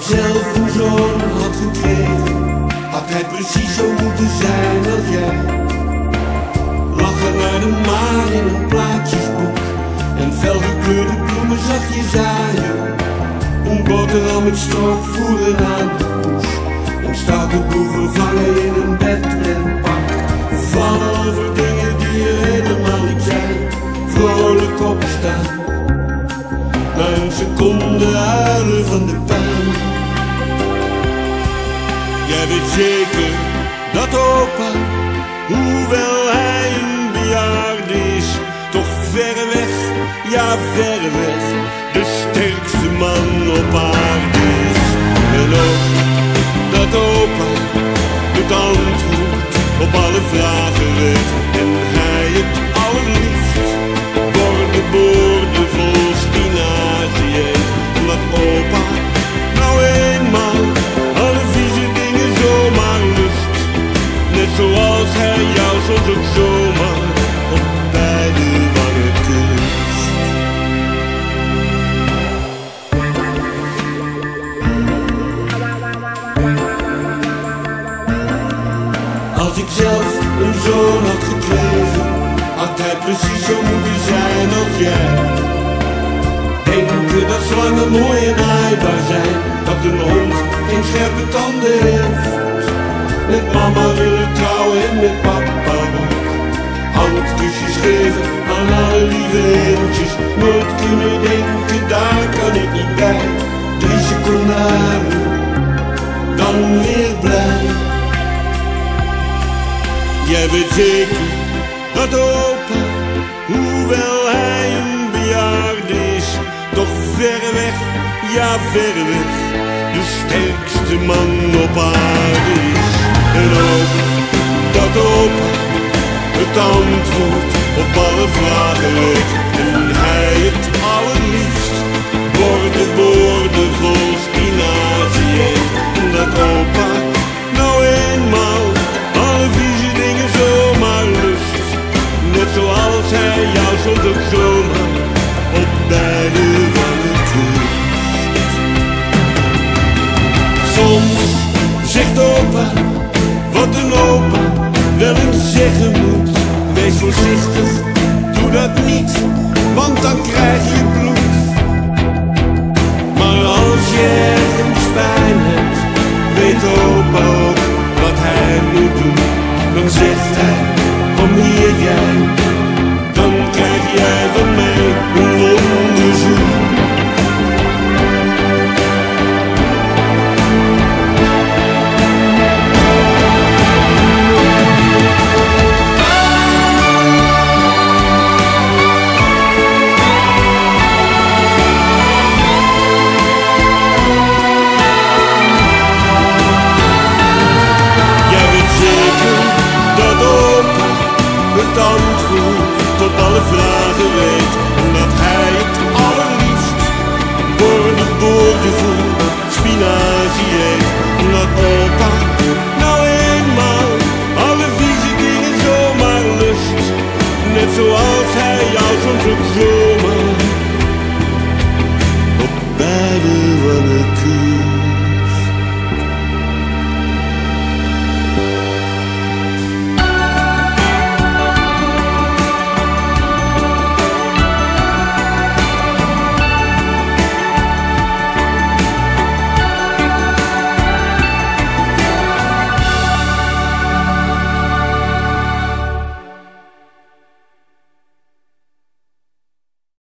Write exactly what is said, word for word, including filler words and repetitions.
zelf een zoon had gekregen, had hij precies zo moeten zijn als jij. Lachen naar de maan in een plaatjesboek en felgekleurde bloemen zag je zaaien. Een boterham met stroopvoeren aan de poes, een stoute boel vervangen in een bed en pak. Vallen over dingen die er helemaal niet zijn, vrolijk opstaan, na een seconde huilen van de pijn. Jij weet zeker dat opa, hoewel hij een bejaarde is, toch verreweg, ja verreweg, de sterkste man op aarde is. En ook dat opa het antwoord op alle vragen weet, en hij het allerliefst borden borden vol spinazie eet. Omdat opa nou eenmaal alle vieze dingen zomaar lust, net zoals hij jou soms ook zomaar op beide wangen kust. Als ik zelf een zoon had gekregen, had hij precies zo moeten zijn als jij. Denken dat slangen mooi en aaibaar zijn, dat een hond geen scherpe tanden heeft. Met mama willen trouwen en met papa ook, handkusjes geven aan alle lieve eentjes. Nooit kunnen denken, daar kan ik niet bij. Drie seconden huilen, dan weer blij. Jij weet zeker dat opa, hoewel hij een bejaarde is, toch verreweg, ja verreweg, de sterkste man op aarde is. En ook dat opa het antwoord op alle vragen weet, en hij het allerliefst borden borden vol spinazie eet. En dat opa nou eenmaal alle vieze dingen zomaar lust, net zoals hij jou soms ook zomaar op beide wangen kust. Soms zegt opa wat een opa wel eens zeggen moet: wees voorzichtig, doe dat niet, want dan krijg je bloed. Maar als je ergens pijn hebt, weet opa ook wat hij moet doen. Dan zegt hij: kom hier jij, dan krijg jij van mij een wonderzoen. Het antwoord op alle vragen weet, omdat hij het allerliefst borden borden vol spinazie eet. Omdat opa nou eenmaal alle vieze dingen zomaar lust, net zoals hij jou soms ook zomaar op beide wangen kust.